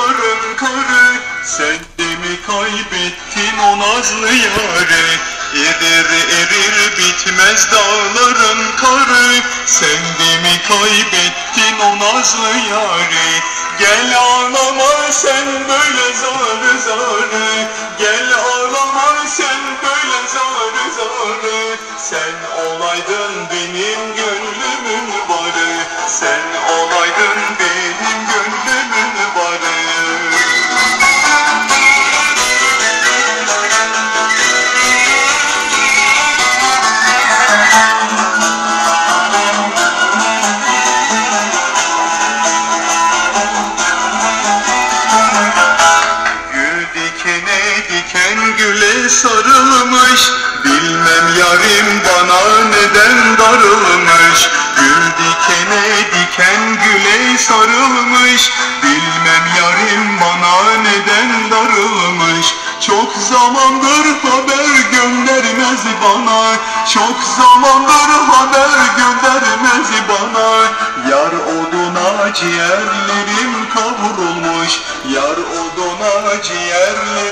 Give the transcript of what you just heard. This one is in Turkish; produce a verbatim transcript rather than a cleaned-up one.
dağların karı, sen de mi kaybettin o nazlı yâre? Erir erir bitmez dağların karı, sen de mi kaybettin o nazlı yâre? Gel ağlama sen böyle zarı zarı, gel ağlama sen böyle zarı zarı. Sen olaydın benim gönlümün varı, sen olaydın benim gönlümün varı. Güle sarılmış, bilmem yarim bana neden darılmış. Gül dikene diken güle sarılmış, bilmem yarim bana neden darılmış. Çok zamandır haber göndermez bana, çok zamandır haber göndermez bana. Yar oduna ciğerlerim kavrulmuş, yar oduna ciğerlerim